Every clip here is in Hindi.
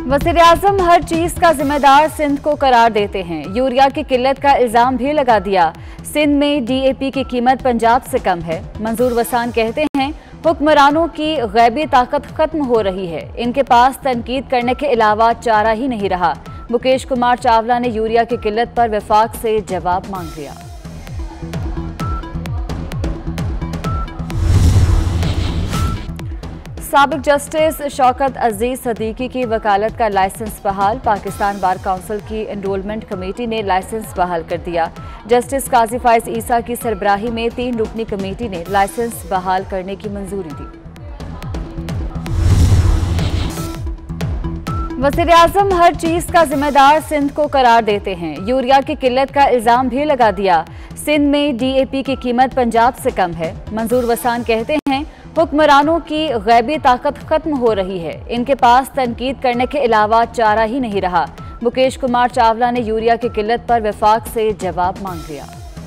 वज़ीर-ए-आज़म हर चीज का जिम्मेदार सिंध को करार देते हैं। यूरिया की किल्लत का इल्जाम भी लगा दिया। सिंध में डीएपी की कीमत पंजाब से कम है। मंजूर वसान कहते हैं हुक्मरानों की गैबी ताकत खत्म हो रही है। इनके पास तनकीद करने के अलावा चारा ही नहीं रहा। मुकेश कुमार चावला ने यूरिया की किल्लत पर वफाक से जवाब मांग लिया। साबिक जस्टिस शौकत अजीज सदीकी की वकालत का लाइसेंस बहाल। पाकिस्तान बार काउंसिल की एनरोलमेंट कमेटी ने लाइसेंस बहाल कर दिया। जस्टिस काजी फाइज ईसा की सरबराही में 3 रुकनी कमेटी ने लाइसेंस बहाल करने की मंजूरी दी। वज़ीर-ए-आज़म हर चीज का जिम्मेदार सिंध को करार देते हैं। यूरिया की किल्लत का इल्जाम भी लगा दिया। सिंध में डीएपी की कीमत पंजाब से कम है। मंजूर वसान कहते हैं हुक्मरानों की गैबी ताकत खत्म हो रही है। इनके पास तनकीद करने के अलावा चारा ही नहीं रहा। मुकेश कुमार चावला ने यूरिया की किल्लत पर वफाक से जवाब मांग लिया।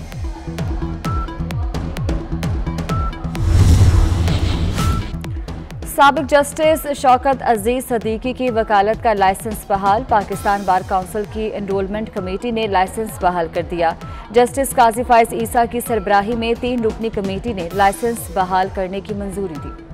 साबिक जस्टिस शौकत अजीज सदीकी की वकालत का लाइसेंस बहाल। पाकिस्तान बार काउंसिल की एनरोलमेंट कमेटी ने लाइसेंस बहाल कर दिया। जस्टिस काजी फाइज ईसा की सरबराही में 3 रुकनी कमेटी ने लाइसेंस बहाल करने की मंजूरी दी।